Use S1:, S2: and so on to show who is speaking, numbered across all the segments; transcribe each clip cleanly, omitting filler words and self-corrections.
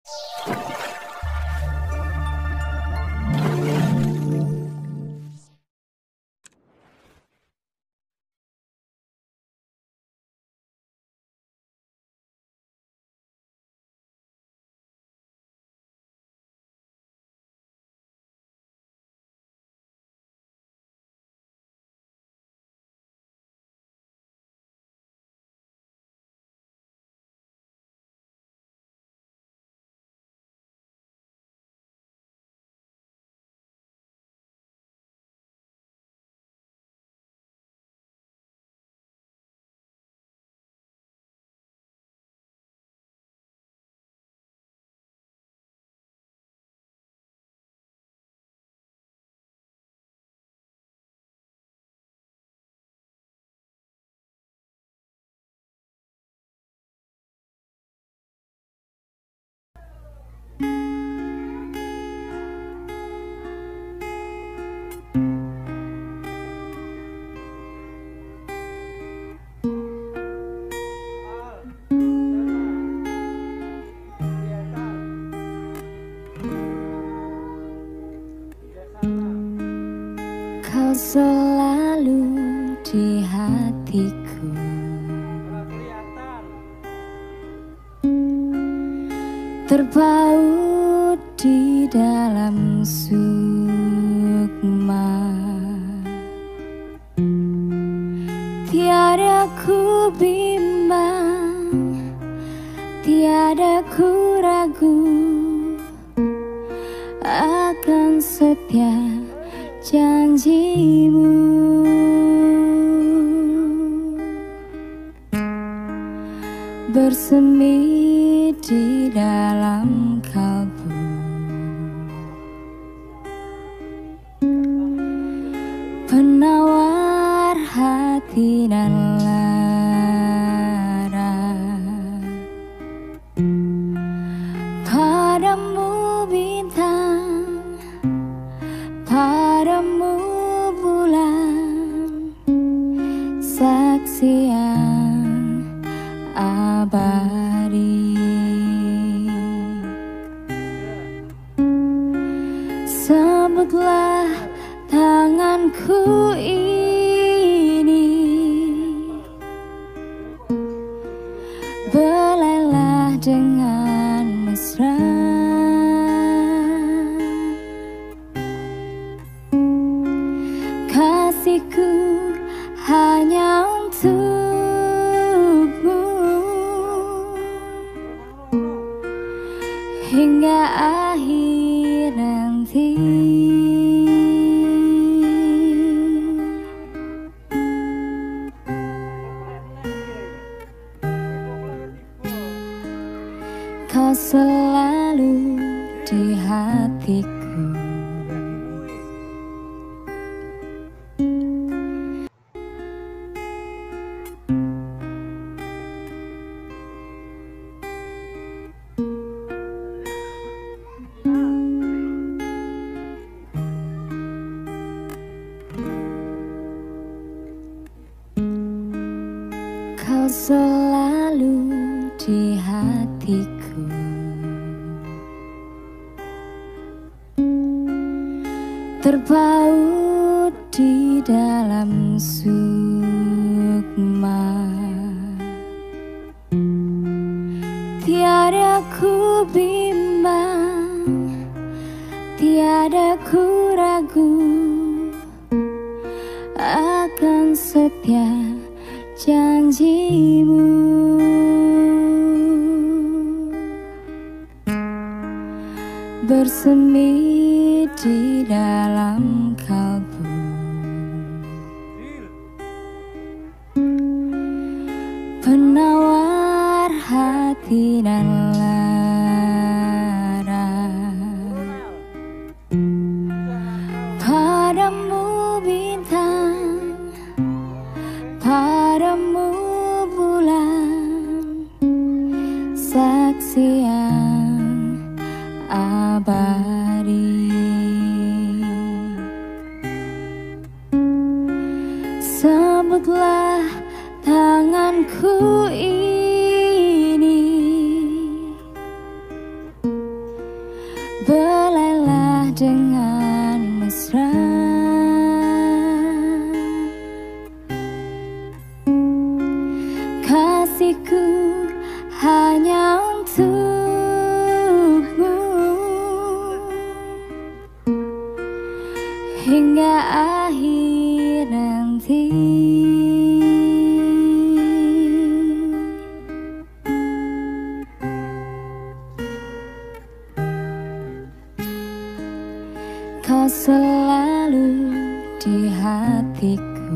S1: Kau selalu di hatiku, terpaut di dalam sukma. Tiada ku bimbang, tiada ku ragu akan setia janjimu. Bersemi di dalam kalbu, penawar hati dan lara. Padamu bintang, padamu bulan, saksi yang abadi. Sebutlah tanganku ini, belailah dengan mesra. Kasihku hanya untukmu hingga akhir nanti. Kau selalu di hatiku. Kau selalu di hatiku, terpaut di dalam sukma. Tiada ku bimbang, tiada ku ragu akan setia janjimu. Bersemi di dalam kalbu, penawar hati dan lara. Padamu bintang, padamu bulan, saksi yang abadi. Belailah dengan mesra, kasihku hanya untukmu hingga akhir nanti. Kau selalu di hatiku,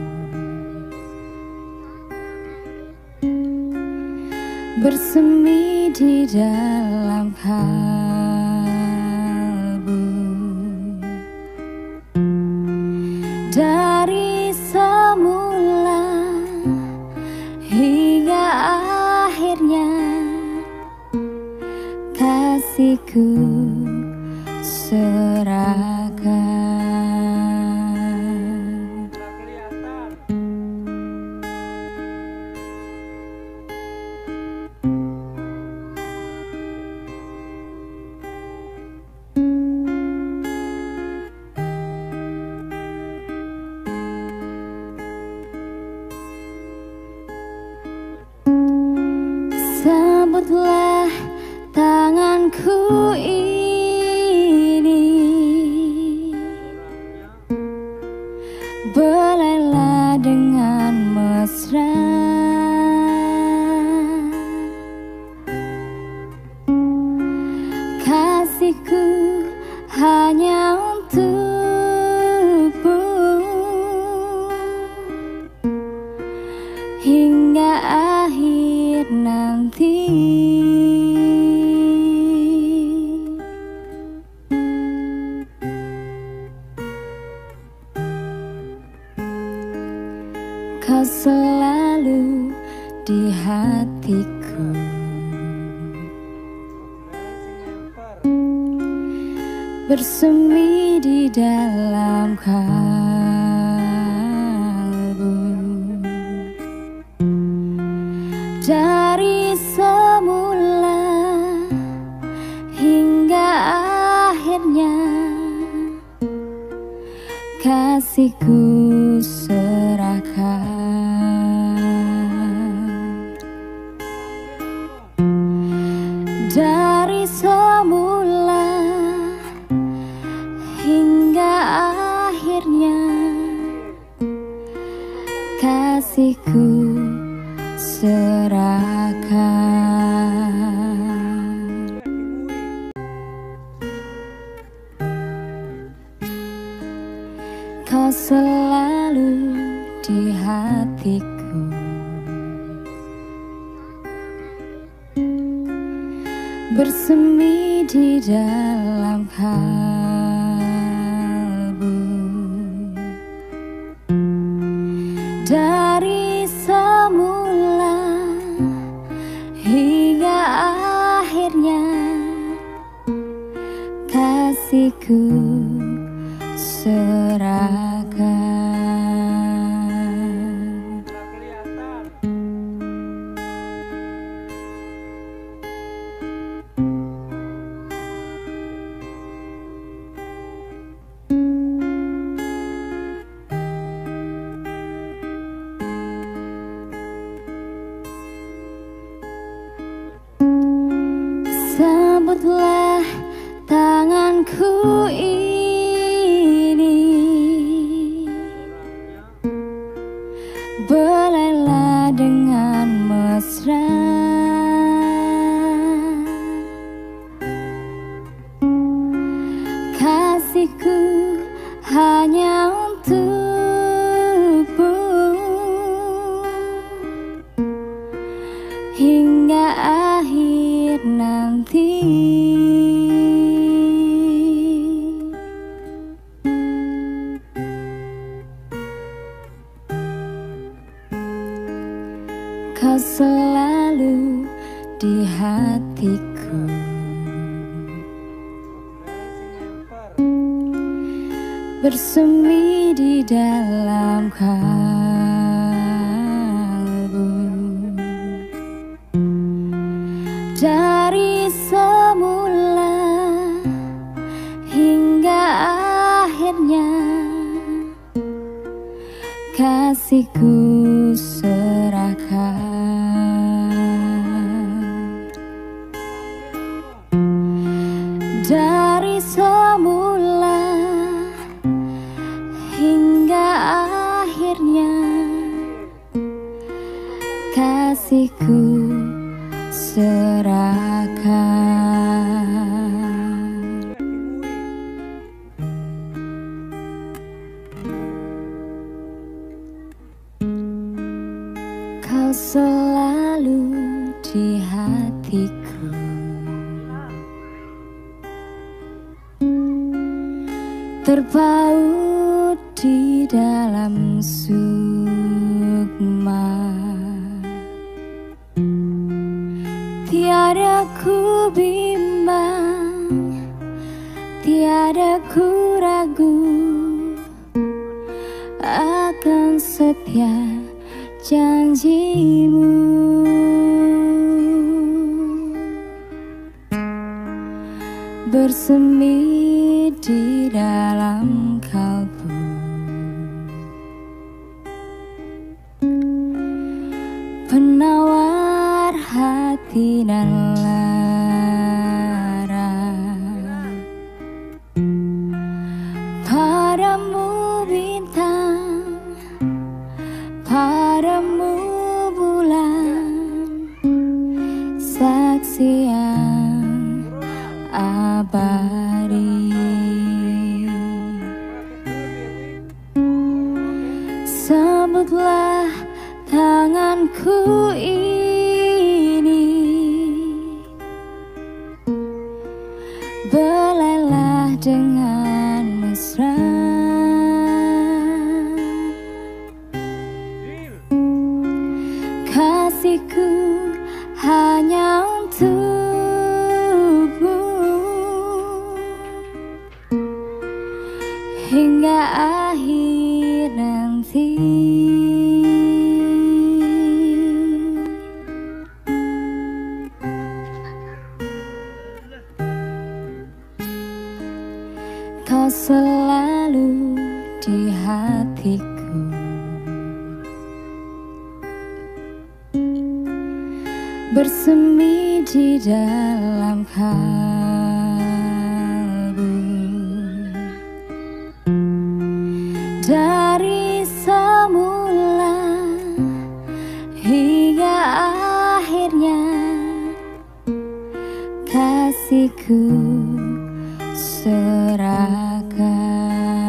S1: bersemi di dalam kalbu. Dari semula hingga akhirnya, kasihku serahkan. Sambutlah tanganku ini, belailah dengan mesra, kasihku hanya untukmu hingga akhir nanti. Kau selalu di hatiku, bersemi di dalam kalbu. Dari semula hingga akhirnya, kasihku serahkan. Dari semula hingga akhirnya, kasihku serahkan. Kau selalu di hatiku, bersemi di dalam kalbu. Dari semula hingga akhirnya, kasihku serahkan. Sambutlah tanganku ini, belailah dengan mesra, kasihku hanya untukmu hingga akhir nanti. Kau selalu di hatiku, bersemi di dalam kalbu. Dari semula kasihku serahkan. Dari semula hingga akhirnya kasihku serahkan. Kau selalu di hatiku, terpaut di dalam sukma. Tiada ku bimbang, tiada ku ragu akan setia janjimu. Bersemi di dalam kalbu, penawar hati dan lara. Padamu bintang, padamu bulan, saksi yang abadi. Sambutlah tanganku ini, belailah dengan mesra. Kasihku hanya untukmu hingga akhir nanti. Kau selalu di hatiku, bersemi di dalam kalbu. Dari semula hingga akhirnya kasihku serahkan.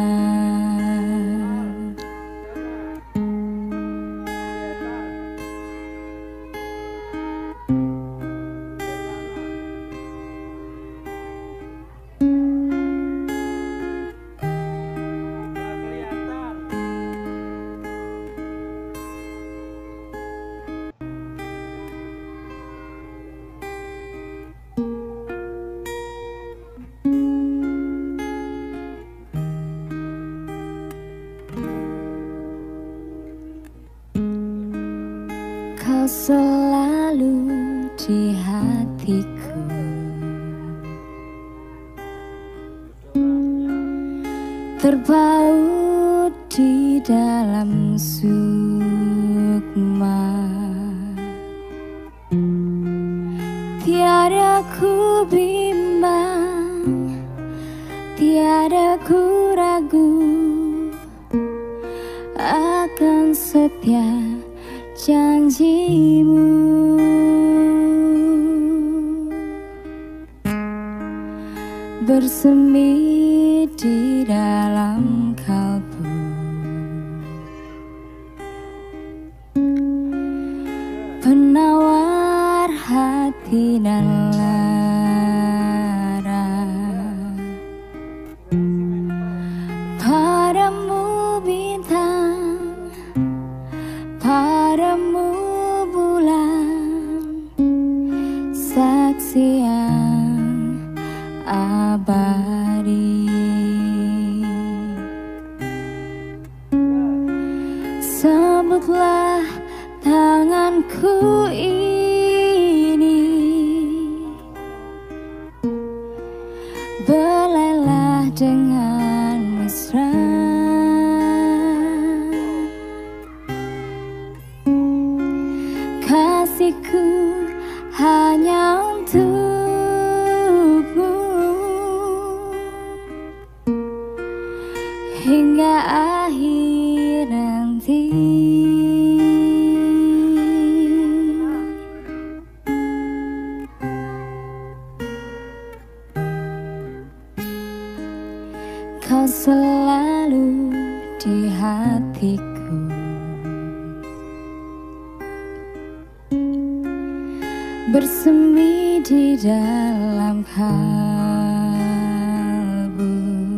S1: Kau selalu di hatiku, terpaut di dalam sukma. Tiada ku bimbang, tiada ku ragu akan setia janjimu. Bersemi di dalam kalbu, penawar hati dan lara. Padamu bintang, padamu bulan, saksi yang abadi. Sambutlah tanganku ini, belailah dengan mesra. hingga akhir nanti. Kau selalu di hatiku, bersemi di dalam kalbu.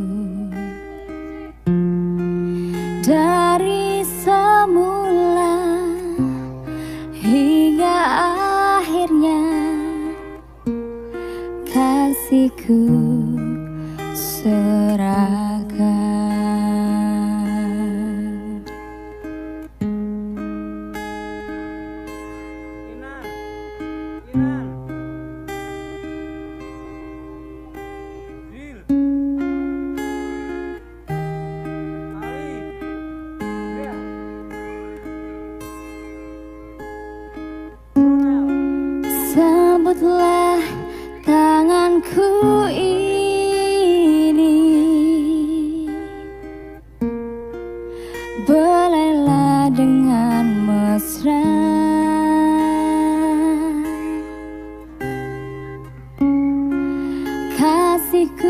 S1: Dari semula hingga akhirnya kasihku seragam. Sambutlah tanganku ini, belailah dengan mesra. Kasihku